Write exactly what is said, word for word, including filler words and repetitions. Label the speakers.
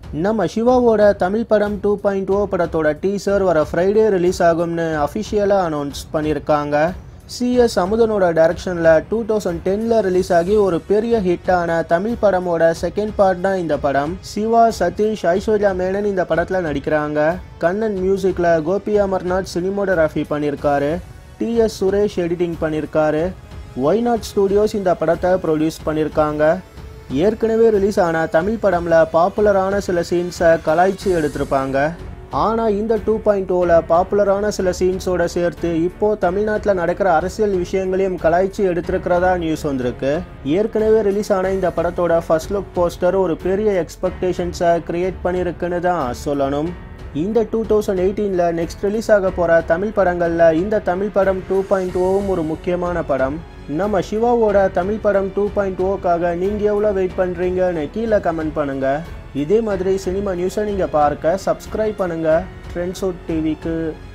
Speaker 1: நம்ம சிவாவோட தமிழ் படம் two point ஓ படத்தோட டீசர் வர ஃப்ரைடே ரிலீஸ் ஆகும்னு அஃபிஷியலாக அனௌன்ஸ் பண்ணியிருக்காங்க. சிஎஸ் அமுதனோட டைரக்ஷனில் டூ தௌசண்ட் டென்னில் ரிலீஸ் ஆகி ஒரு பெரிய ஹிட்டான தமிழ் படமோட செகண்ட் பார்ட் தான் இந்த படம். சிவா, சதீஷ், ஐஸ்வர்யா மேனன் இந்த படத்தில் நடிக்கிறாங்க. கண்ணன் மியூசிக்கில் கோபி அமர்நாத் சினிமோட்டோகிராஃபி பண்ணியிருக்காரு. டிஎஸ் சுரேஷ் எடிட்டிங் பண்ணியிருக்காரு. ஒய்நாட் ஸ்டூடியோஸ் இந்த படத்தை ப்ரொடியூஸ் பண்ணியிருக்காங்க. ஏற்கனவே ரிலீஸ் ஆன தமிழ் படம்ல பாப்புலரான சில சீன்ஸை கலாய்ச்சி எடுத்திருப்பாங்க. ஆனால் இந்த டூ பாயிண்ட் ஓவில் பாப்புலரான சில சீன்ஸோட சேர்த்து இப்போது தமிழ்நாட்டில் நடக்கிற அரசியல் விஷயங்களையும் கலாய்ச்சி எடுத்திருக்கிறதா நியூஸ் வந்திருக்கு. ஏற்கனவே ரிலீஸ் ஆன இந்த படத்தோட ஃபர்ஸ்ட் லுக் போஸ்டர் ஒரு பெரிய எக்ஸ்பெக்டேஷன்ஸை கிரியேட் பண்ணியிருக்குன்னு தான் சொல்லணும். இந்த டூ தௌசண்ட் எயிட்டீனில் நெக்ஸ்ட் ரிலீஸ் ஆக போகிற தமிழ் படங்களில் இந்த தமிழ் படம் டூ பாயிண்ட் ஓவும் ஒரு முக்கியமான படம். நம்ம சிவாவோட தமிழ் படம் டூ பாயிண்ட் ஓக்காக நீங்கள் எவ்வளோ வெயிட் பண்ணுறீங்கன்னு கீழே கமெண்ட் பண்ணுங்கள். இதே மாதிரி சினிமா நியூஸை நீங்கள் பார்க்க சப்ஸ்கிரைப் பண்ணுங்கள் ட்ரெண்ட்ஸ் டிவிக்கு.